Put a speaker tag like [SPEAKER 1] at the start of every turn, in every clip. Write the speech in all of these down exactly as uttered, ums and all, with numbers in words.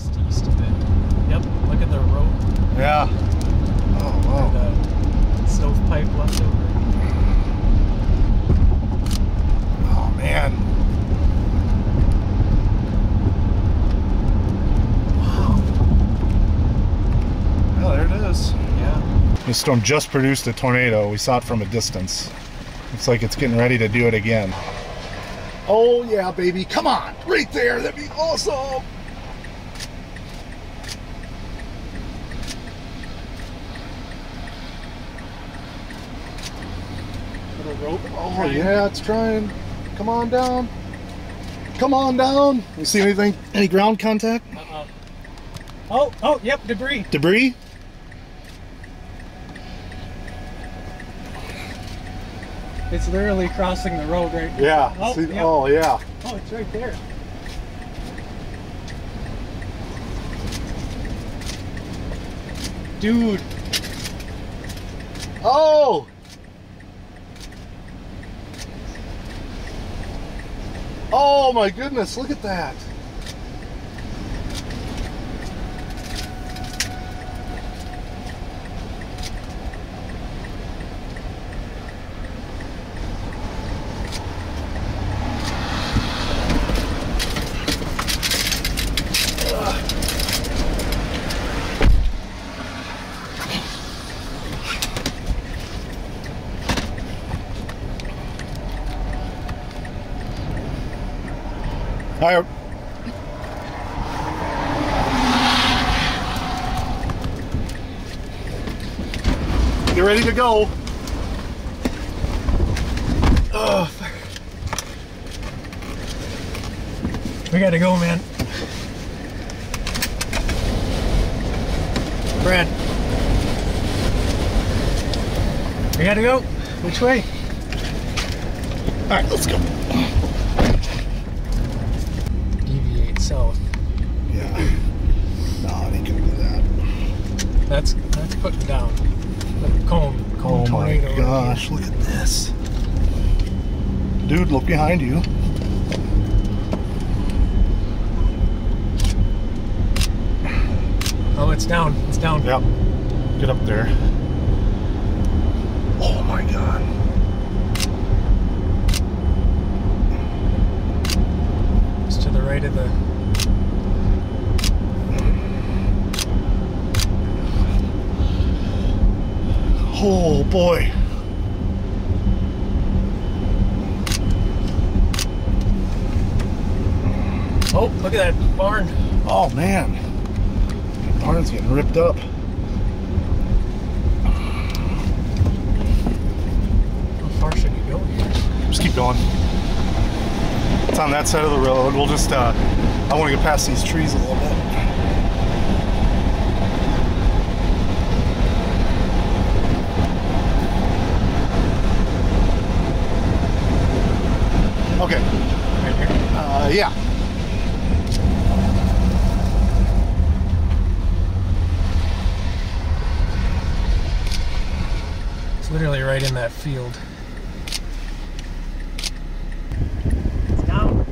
[SPEAKER 1] just east of it. Yep, look at the rope.
[SPEAKER 2] Yeah. Oh, wow.
[SPEAKER 1] The stovepipe left over.
[SPEAKER 2] Oh, man. Wow. Well, there it is.
[SPEAKER 1] Yeah.
[SPEAKER 2] This storm just produced a tornado. We saw it from a distance. Looks like it's getting ready to do it again. Oh, yeah, baby. Come on. Right there. That'd be awesome.
[SPEAKER 1] Rope.
[SPEAKER 2] Oh, yeah, it's trying. Come on down. Come on down. You see anything? Any ground contact?
[SPEAKER 1] Uh-oh. Oh, oh, yep, debris.
[SPEAKER 2] Debris?
[SPEAKER 1] It's literally crossing the road right now.
[SPEAKER 2] Yeah.
[SPEAKER 1] Oh,
[SPEAKER 2] See,
[SPEAKER 1] yep.
[SPEAKER 2] Oh, yeah.
[SPEAKER 1] Oh, it's right there. Dude.
[SPEAKER 2] Oh! Oh my goodness, look at that. All right. Get ready to go. Oh,
[SPEAKER 1] We gotta go, man. Brad. We gotta go. Which way?
[SPEAKER 2] all right, let's go.
[SPEAKER 1] Deviate south.
[SPEAKER 2] Yeah. No, they can do that.
[SPEAKER 1] That's that's putting down. The cone. cone
[SPEAKER 2] Oh my
[SPEAKER 1] tornado
[SPEAKER 2] gosh, look at this. Dude, look behind you.
[SPEAKER 1] Oh, it's down. It's down.
[SPEAKER 2] Yep. Get up there. Oh my god.
[SPEAKER 1] It's to the right of the.
[SPEAKER 2] Oh boy.
[SPEAKER 1] Oh, look at that barn.
[SPEAKER 2] Oh man. The barn's getting ripped up.
[SPEAKER 1] How far should you go here?
[SPEAKER 2] Just keep going. It's on that side of the road. We'll just, uh, I want to get past these trees a little bit. Okay.
[SPEAKER 1] Right here.
[SPEAKER 2] Uh, yeah.
[SPEAKER 1] It's literally right in that field. It's down.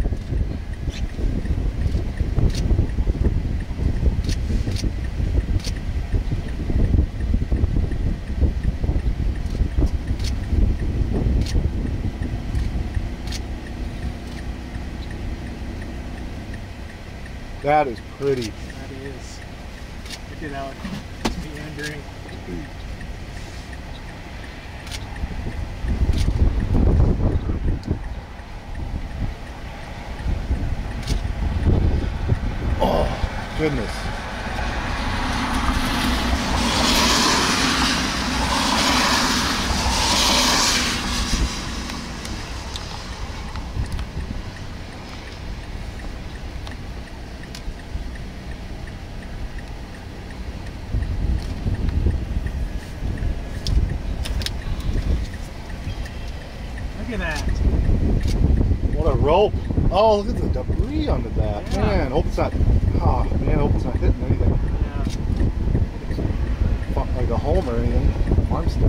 [SPEAKER 2] That is pretty.
[SPEAKER 1] That is. Look at how it's meandering.
[SPEAKER 2] Oh, goodness.
[SPEAKER 1] Look at that.
[SPEAKER 2] What a rope. Oh, look at the debris under that.
[SPEAKER 1] Yeah.
[SPEAKER 2] Man, hope it's not, oh man, hope it's not hitting anything.
[SPEAKER 1] Yeah.
[SPEAKER 2] Like a home or anything. Farmstead.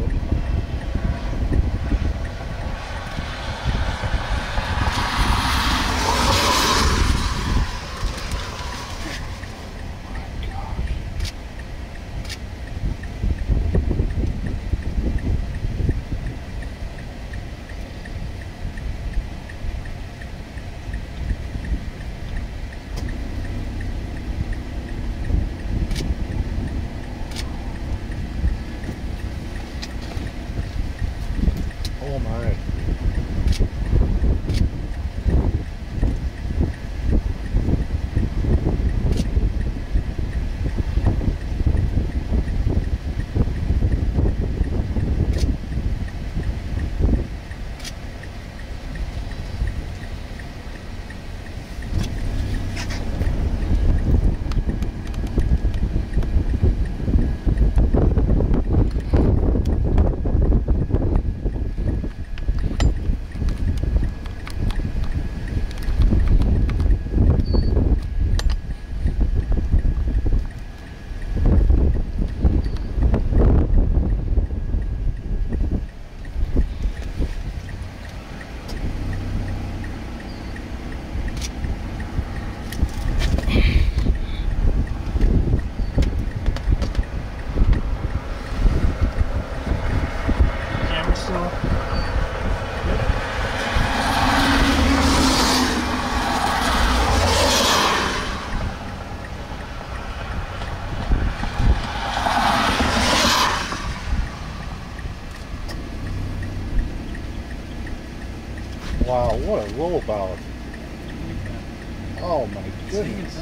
[SPEAKER 2] Wow, what a roll bout. Oh my goodness.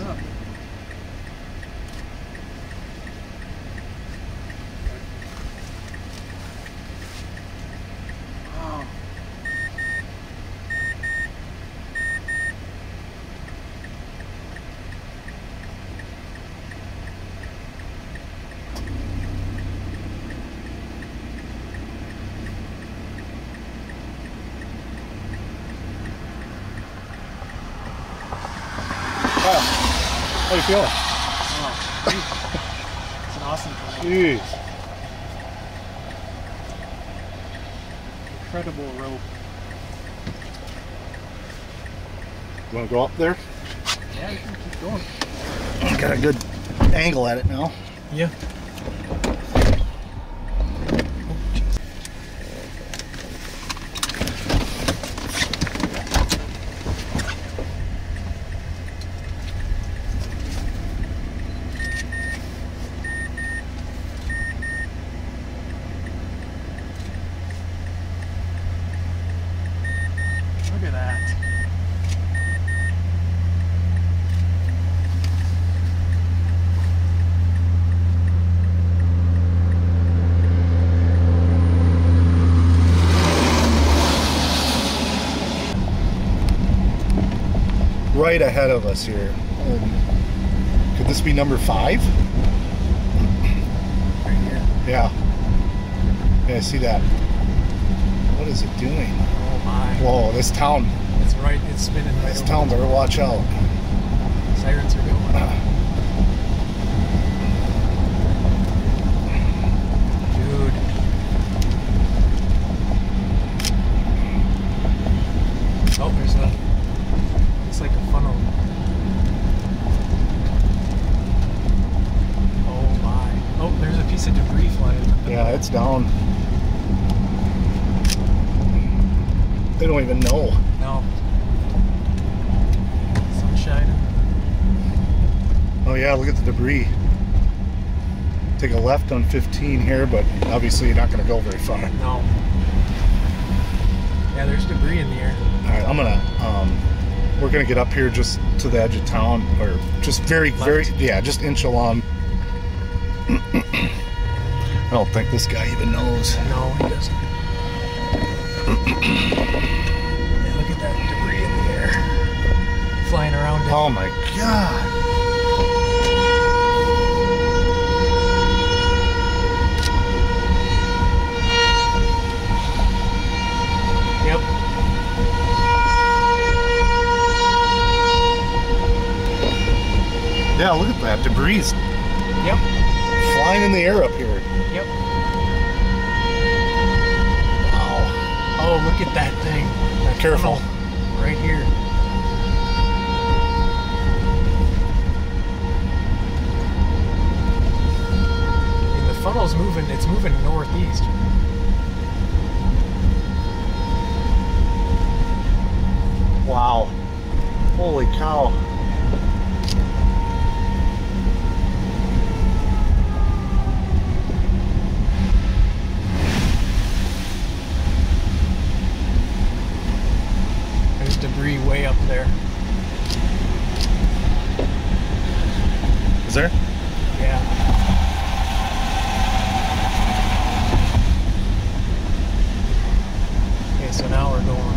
[SPEAKER 1] Wow.
[SPEAKER 2] How you feeling?
[SPEAKER 1] Oh, it's an awesome tornado.
[SPEAKER 2] Jeez.
[SPEAKER 1] Incredible rope.
[SPEAKER 2] You want to go up there?
[SPEAKER 1] Yeah, you can keep going.
[SPEAKER 2] Got a good angle at it now.
[SPEAKER 1] Yeah. Look at that.
[SPEAKER 2] Right ahead of us here. Um, could this be number five?
[SPEAKER 1] Right here.
[SPEAKER 2] Yeah. Yeah, I see that. What is it doing?
[SPEAKER 1] Oh my.
[SPEAKER 2] Whoa, this town.
[SPEAKER 1] It's right, it's spinning right
[SPEAKER 2] This
[SPEAKER 1] over.
[SPEAKER 2] town better watch out.
[SPEAKER 1] Sirens are going. Dude. Oh, there's a, it's like a funnel. Oh my. Oh, there's a piece of debris flying.
[SPEAKER 2] Yeah, it's down. They don't even know.
[SPEAKER 1] No. Sun shining.
[SPEAKER 2] Oh yeah, look at the debris. Take a left on fifteen here, but obviously you're not going to go very far.
[SPEAKER 1] No. Yeah, there's debris in the air.
[SPEAKER 2] All right, I'm gonna. Um, we're gonna get up here just to the edge of town, or just very,
[SPEAKER 1] Left.
[SPEAKER 2] very, yeah, just inch along. I don't think this guy even knows.
[SPEAKER 1] No, he doesn't. Yeah, look at that debris in the air. Flying around it.
[SPEAKER 2] Oh my god!
[SPEAKER 1] Yep.
[SPEAKER 2] Yeah, look at that debris
[SPEAKER 1] Yep.
[SPEAKER 2] flying in the air up here.
[SPEAKER 1] Yep.
[SPEAKER 2] Wow!
[SPEAKER 1] Oh, look at that thing. That
[SPEAKER 2] Careful.
[SPEAKER 1] funnel right here. I mean, the funnel's moving. It's moving northeast.
[SPEAKER 2] Wow! Holy cow!
[SPEAKER 1] There's debris way up there.
[SPEAKER 2] Is there?
[SPEAKER 1] Yeah. Okay, so now we're going